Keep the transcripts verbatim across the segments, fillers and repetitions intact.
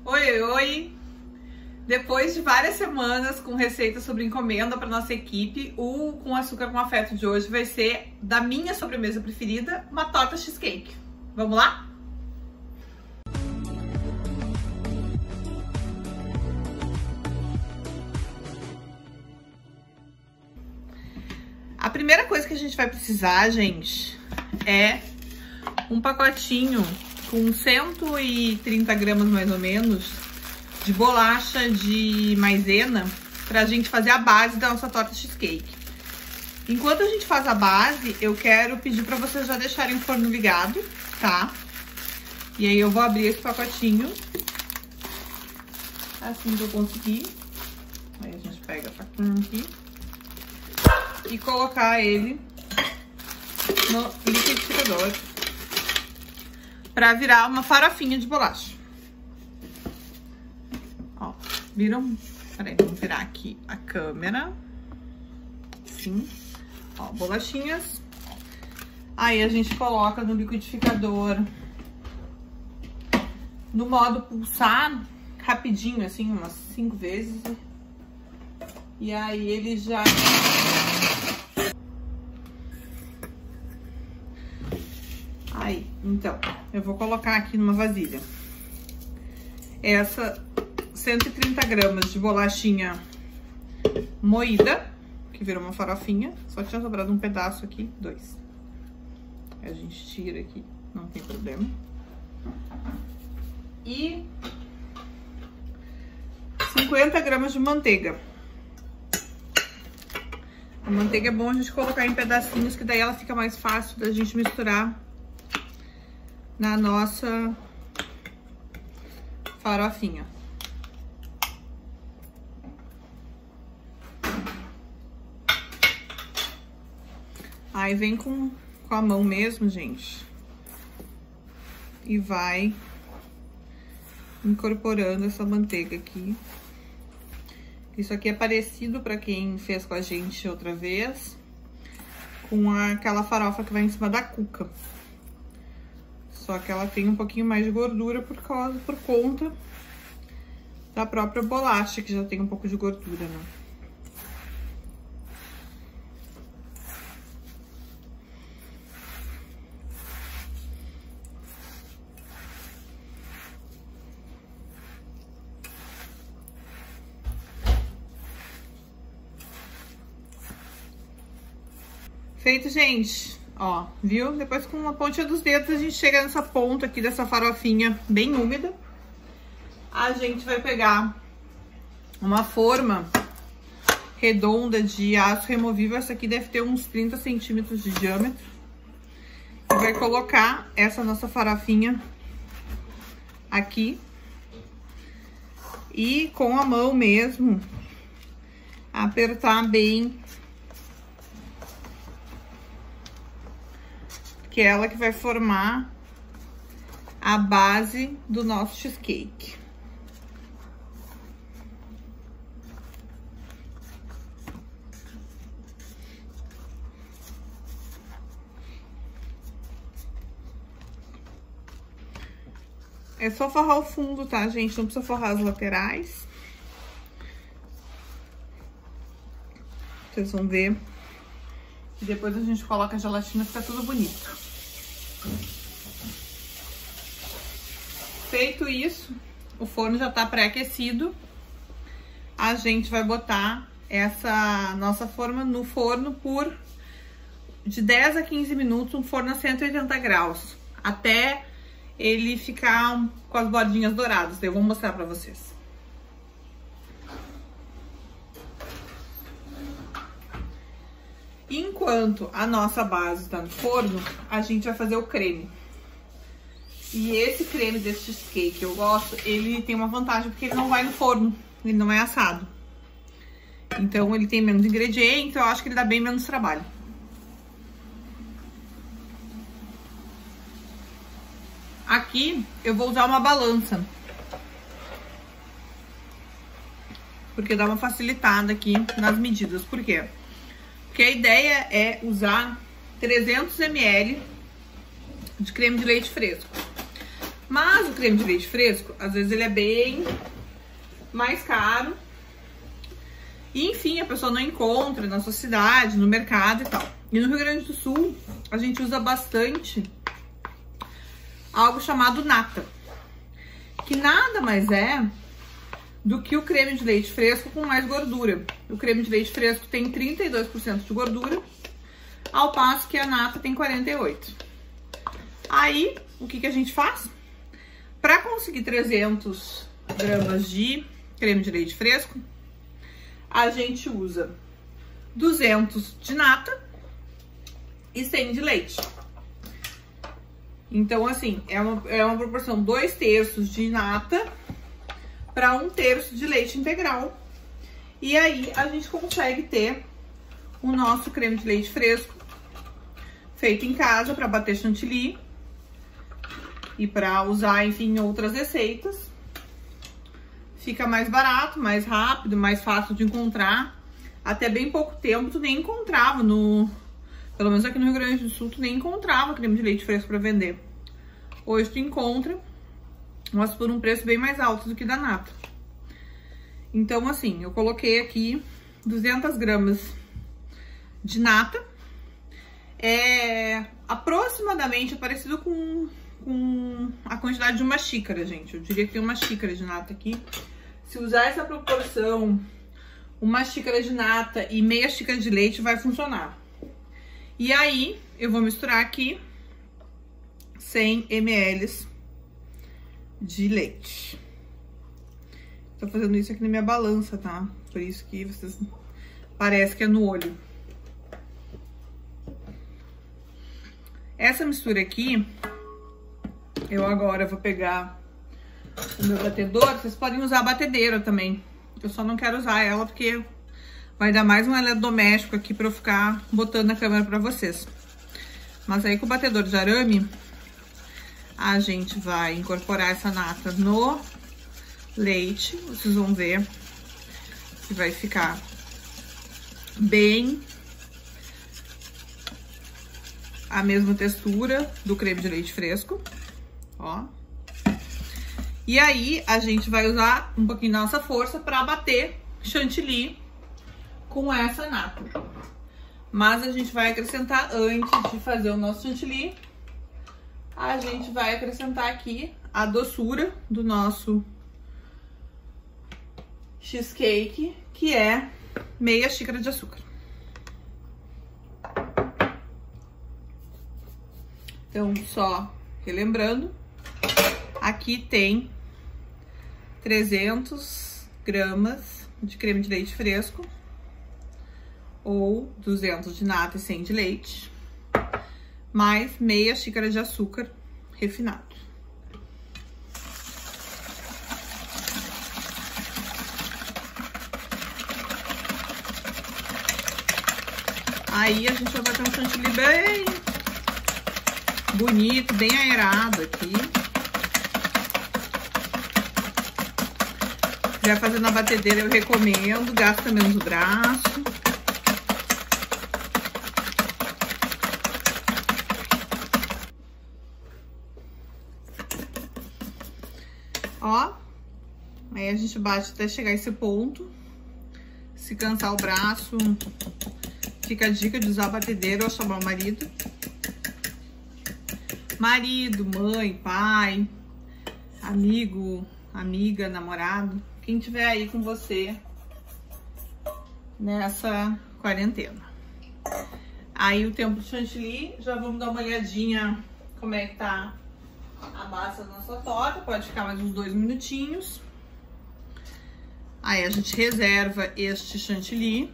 Oi, oi, oi! Depois de várias semanas com receitas sobre encomenda para nossa equipe, o Com Açúcar com Afeto de hoje vai ser da minha sobremesa preferida, uma torta cheesecake. Vamos lá? A primeira coisa que a gente vai precisar, gente, é um pacotinho com cento e trinta gramas mais ou menos de bolacha de maisena pra gente fazer a base da nossa torta cheesecake. Enquanto a gente faz a base, eu quero pedir pra vocês já deixarem o forno ligado, tá? E aí eu vou abrir esse pacotinho assim que eu conseguir. Aí a gente pega a faquinha aqui e colocar ele no liquidificador pra virar uma farofinha de bolacha. Ó, viram? Peraí, vamos virar aqui a câmera. Assim. Ó, bolachinhas. Aí a gente coloca no liquidificador no modo pulsar, rapidinho, assim, umas cinco vezes. E aí ele já... Aí, então, eu vou colocar aqui numa vasilha essa cento e trinta gramas de bolachinha moída, que virou uma farofinha. Só tinha sobrado um pedaço aqui, dois. Aí a gente tira aqui, não tem problema. E cinquenta gramas de manteiga. A manteiga é bom a gente colocar em pedacinhos, que daí ela fica mais fácil da gente misturar na nossa farofinha. Aí vem com, com a mão mesmo, gente. E vai incorporando essa manteiga aqui. Isso aqui é parecido, pra quem fez com a gente outra vez, com aquela farofa que vai em cima da cuca. Só que ela tem um pouquinho mais de gordura por causa, por conta da própria bolacha, que já tem um pouco de gordura, né? Feito, gente. Ó, viu? Depois com uma pontinha dos dedos a gente chega nessa ponta aqui dessa farofinha bem úmida. A gente vai pegar uma forma redonda de aço removível. Essa aqui deve ter uns trinta centímetros de diâmetro. E vai colocar essa nossa farofinha aqui. E com a mão mesmo, apertar bem, que é ela que vai formar a base do nosso cheesecake. É só forrar o fundo, tá, gente? Não precisa forrar as laterais. Vocês vão ver. E depois a gente coloca a gelatina, fica tudo bonito. Feito isso, o forno já tá pré-aquecido. A gente vai botar essa nossa forma no forno por de dez a quinze minutos, um forno a cento e oitenta graus, até ele ficar com as bordinhas douradas. Eu vou mostrar pra vocês. Enquanto a nossa base tá no forno, a gente vai fazer o creme. E esse creme desse cheesecake que eu gosto, ele tem uma vantagem porque ele não vai no forno, ele não é assado. Então ele tem menos ingredientes, eu acho que ele dá bem menos trabalho. Aqui eu vou usar uma balança, porque dá uma facilitada aqui nas medidas. Por quê? Porque a ideia é usar trezentos mililitros de creme de leite fresco. Mas o creme de leite fresco, às vezes ele é bem mais caro. E, enfim, a pessoa não encontra na sua cidade, no mercado e tal. E no Rio Grande do Sul, a gente usa bastante algo chamado nata, que nada mais é do que o creme de leite fresco com mais gordura. O creme de leite fresco tem trinta e dois por cento de gordura, ao passo que a nata tem quarenta e oito por cento. Aí, o que que a gente faz? Para conseguir trezentos gramas de creme de leite fresco, a gente usa duzentos de nata e cem de leite. Então, assim, é uma, é uma proporção dois terços de nata para um terço de leite integral. E aí, a gente consegue ter o nosso creme de leite fresco feito em casa para bater chantilly e para usar, enfim, em outras receitas. Fica mais barato, mais rápido, mais fácil de encontrar. Até bem pouco tempo tu nem encontrava no... Pelo menos aqui no Rio Grande do Sul, tu nem encontrava creme de leite fresco para vender. Hoje tu encontra, mas por um preço bem mais alto do que da nata. Então, assim, eu coloquei aqui duzentas gramas de nata. É aproximadamente parecido com, com a quantidade de uma xícara, gente. Eu diria que tem uma xícara de nata aqui. Se usar essa proporção, uma xícara de nata e meia xícara de leite vai funcionar. E aí, eu vou misturar aqui cem mililitros de leite. Tô fazendo isso aqui na minha balança, tá? Por isso que vocês... parece que é no olho. Essa mistura aqui, eu agora vou pegar o meu batedor. Vocês podem usar a batedeira também. Eu só não quero usar ela porque vai dar mais um eletrodoméstico aqui pra eu ficar botando na câmera pra vocês. Mas aí com o batedor de arame, a gente vai incorporar essa nata no leite. Vocês vão ver que vai ficar bem a mesma textura do creme de leite fresco, ó. E aí, a gente vai usar um pouquinho da nossa força pra bater chantilly com essa nata. Mas a gente vai acrescentar, antes de fazer o nosso chantilly, a gente vai acrescentar aqui a doçura do nosso cheesecake, que é meia xícara de açúcar. Então, só relembrando, aqui tem trezentas gramas de creme de leite fresco, ou duzentos de nata e cem de leite, mais meia xícara de açúcar refinado. Aí a gente vai bater um chantilly bem bonito, bem aerado aqui. Se quiser fazer na batedeira, eu recomendo, gasta menos o braço. Ó, aí a gente bate até chegar a esse ponto. Se cansar o braço, fica a dica de usar a batedeira ou chamar o marido. Marido, mãe, pai, amigo, amiga, namorado, quem tiver aí com você nessa quarentena. Aí o tempo do chantilly, já vamos dar uma olhadinha como é que tá a massa da nossa torta. Pode ficar mais uns dois minutinhos. Aí a gente reserva este chantilly.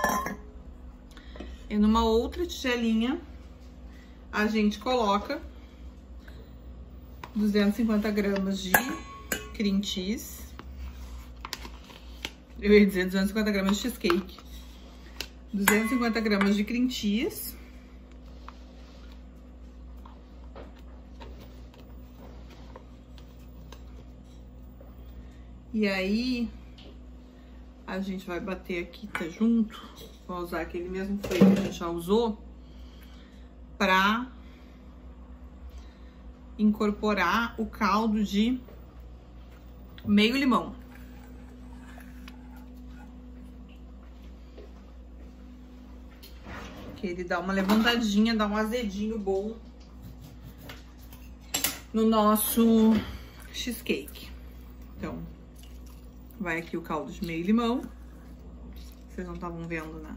E numa outra tigelinha, a gente coloca duzentas e cinquenta gramas de cream cheese. Eu ia dizer duzentas e cinquenta gramas de cheesecake. duzentas e cinquenta gramas de cream cheese. E aí, a gente vai bater aqui, tá junto. Vou usar aquele mesmo freio que a gente já usou pra incorporar o caldo de meio limão. Que ele dá uma levantadinha, dá um azedinho bom no nosso cheesecake. Então, vai aqui o caldo de meio limão. Vocês não estavam vendo, né?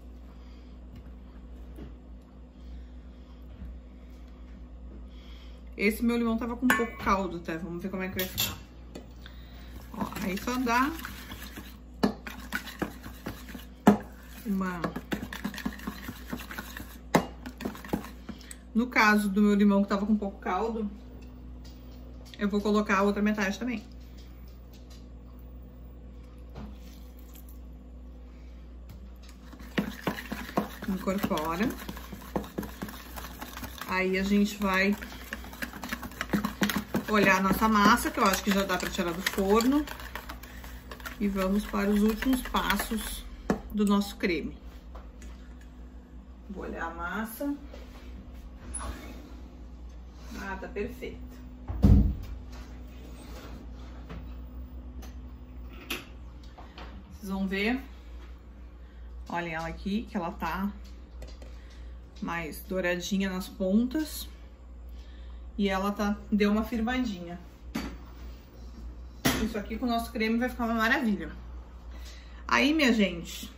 Esse meu limão tava com pouco caldo, tá? Vamos ver como é que vai ficar. Ó, aí só dá uma... No caso do meu limão que tava com pouco caldo, eu vou colocar a outra metade também. Incorpora. Aí a gente vai olhar a nossa massa, que eu acho que já dá pra tirar do forno. E vamos para os últimos passos do nosso creme. Vou olhar a massa. Ah, tá perfeita. Vocês vão ver. Olhem ela aqui, que ela tá mais douradinha nas pontas. E ela tá, deu uma firmadinha. Isso aqui com o nosso creme vai ficar uma maravilha. Aí, minha gente,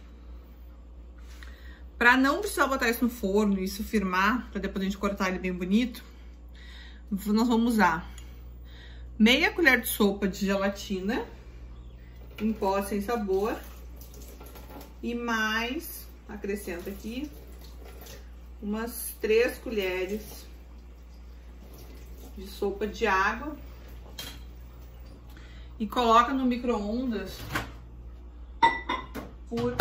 pra não precisar botar isso no forno e isso firmar, pra depois a gente cortar ele bem bonito, nós vamos usar meia colher de sopa de gelatina em pó sem sabor e mais, acrescenta aqui, umas três colheres de sopa de água e coloca no micro-ondas por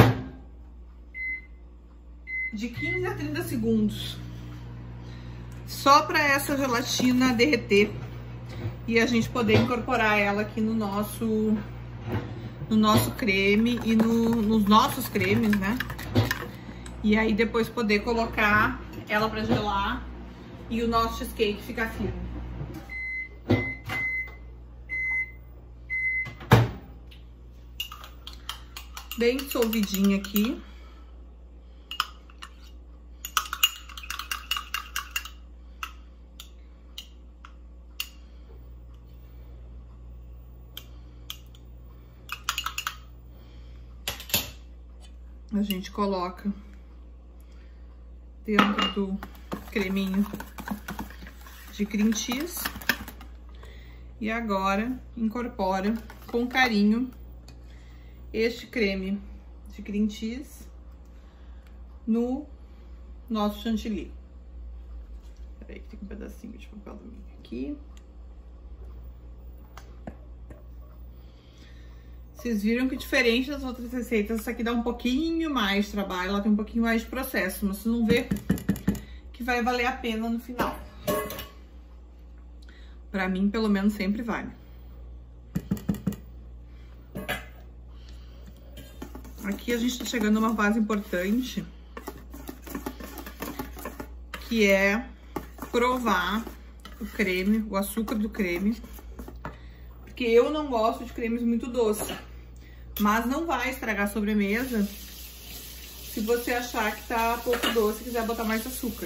de quinze a trinta segundos. Só para essa gelatina derreter e a gente poder incorporar ela aqui no nosso no nosso creme e no, nos nossos cremes, né? E aí depois poder colocar ela para gelar e o nosso cheesecake ficar firme. Bem dissolvidinha aqui. A gente coloca dentro do creminho de cream cheese e agora incorpora com carinho este creme de cream cheese no nosso chantilly. Peraí que tem um pedacinho de papel alumínio aqui. Vocês viram que diferente das outras receitas, essa aqui dá um pouquinho mais de trabalho, ela tem um pouquinho mais de processo, mas vocês vão ver que vai valer a pena no final. Pra mim, pelo menos, sempre vale. Aqui a gente tá chegando numa fase importante, que é provar o creme, o açúcar do creme, porque eu não gosto de cremes muito doces. Mas não vai estragar a sobremesa se você achar que tá pouco doce e quiser botar mais açúcar.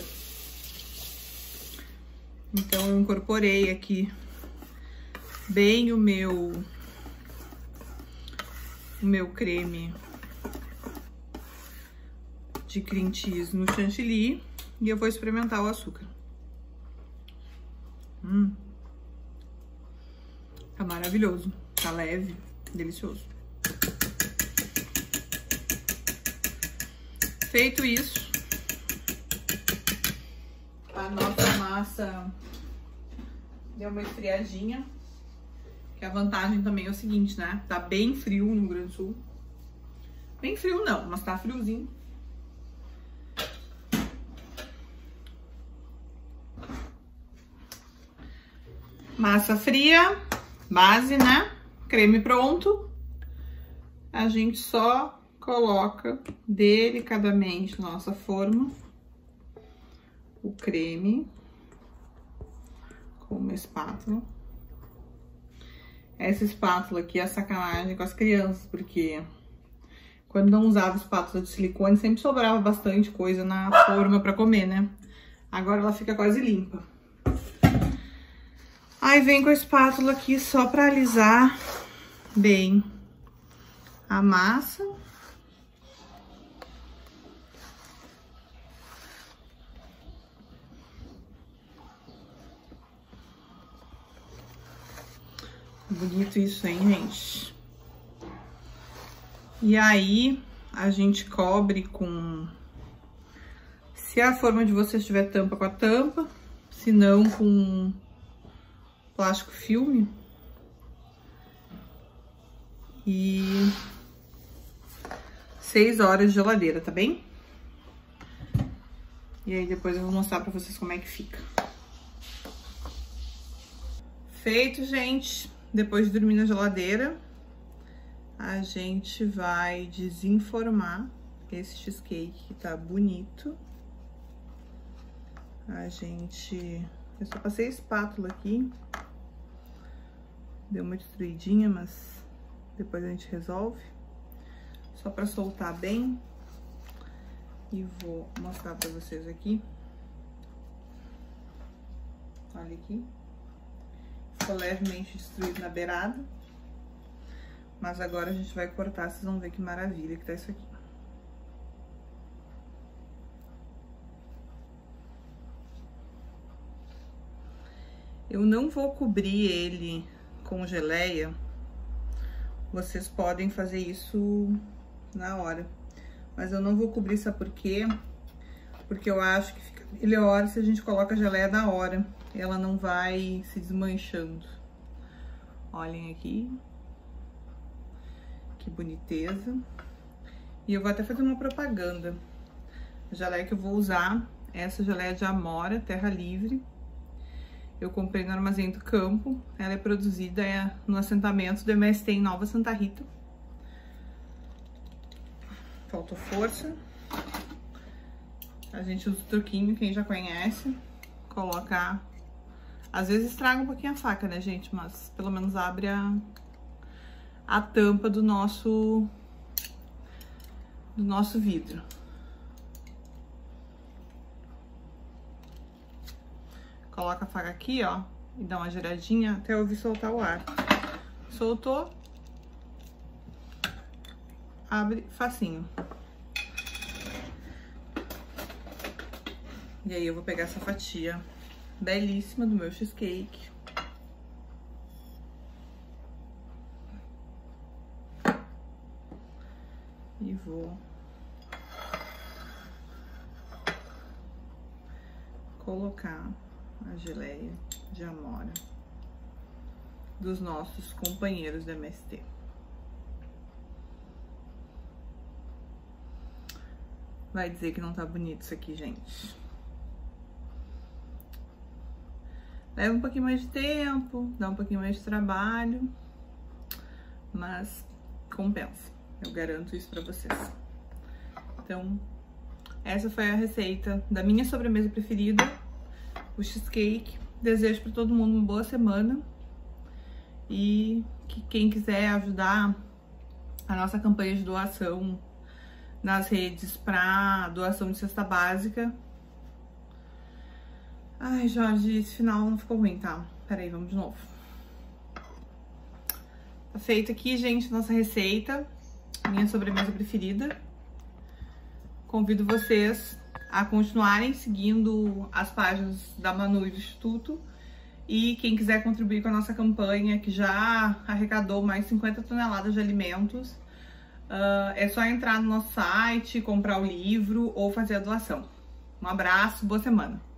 Então, eu incorporei aqui bem o meu, o meu creme de cream cheese no chantilly e eu vou experimentar o açúcar. Hum. Tá maravilhoso, tá leve, delicioso. Feito isso, a nossa massa deu uma esfriadinha, que a vantagem também é o seguinte, né? Tá bem frio no Rio Grande do Sul. Bem frio não, mas tá friozinho. Massa fria, base, né? Creme pronto. A gente só coloca delicadamente na nossa forma o creme. com uma espátula. Essa espátula aqui é sacanagem com as crianças, porque quando não usava espátula de silicone, sempre sobrava bastante coisa na forma pra comer, né? Agora ela fica quase limpa. Aí vem com a espátula aqui só pra alisar bem a massa. Bonito isso, hein, gente? E aí, a gente cobre com... Se a forma de vocês tiver tampa, com a tampa. Se não, com plástico filme. E seis horas de geladeira, tá bem? E aí depois eu vou mostrar pra vocês como é que fica. Feito, gente. Depois de dormir na geladeira, a gente vai desenformar esse cheesecake que tá bonito. A gente... Eu só passei a espátula aqui. Deu uma destruidinha, mas depois a gente resolve. Só pra soltar bem. E vou mostrar pra vocês aqui. Olha aqui. Ficou levemente destruído na beirada. Mas agora a gente vai cortar, vocês vão ver que maravilha que tá isso aqui. Eu não vou cobrir ele com geleia. Vocês podem fazer isso na hora. Mas eu não vou cobrir, sabe por quê? Porque eu acho que fica melhor se a gente coloca a geleia na hora. Ela não vai se desmanchando. Olhem aqui. Que boniteza. E eu vou até fazer uma propaganda. A geleia que eu vou usar é essa geleia de amora, terra livre. Eu comprei no Armazém do Campo. Ela é produzida no assentamento do M S T em Nova Santa Rita. Faltou força. A gente usa o truquinho, quem já conhece. Colocar... Às vezes estraga um pouquinho a faca, né, gente? Mas pelo menos abre a, a tampa do nosso, do nosso vidro. Coloca a faca aqui, ó, e dá uma giradinha até eu ouvir soltar o ar. Soltou. Abre facinho. E aí eu vou pegar essa fatia belíssima do meu cheesecake. E vou colocar a geleia de amora dos nossos companheiros do M S T. Vai dizer que não tá bonito isso aqui, gente. Leva um pouquinho mais de tempo, dá um pouquinho mais de trabalho, mas compensa. Eu garanto isso pra vocês. Então, essa foi a receita da minha sobremesa preferida, o cheesecake. Desejo pra todo mundo uma boa semana. E que quem quiser ajudar a nossa campanha de doação nas redes pra doação de cesta básica. Ai, Jorge, esse final não ficou ruim, tá? Peraí, vamos de novo. Tá feita aqui, gente, nossa receita. Minha sobremesa preferida. Convido vocês a continuarem seguindo as páginas da Manu e do Instituto. E quem quiser contribuir com a nossa campanha, que já arrecadou mais de cinquenta toneladas de alimentos, uh, é só entrar no nosso site, comprar o livro ou fazer a doação. Um abraço, boa semana!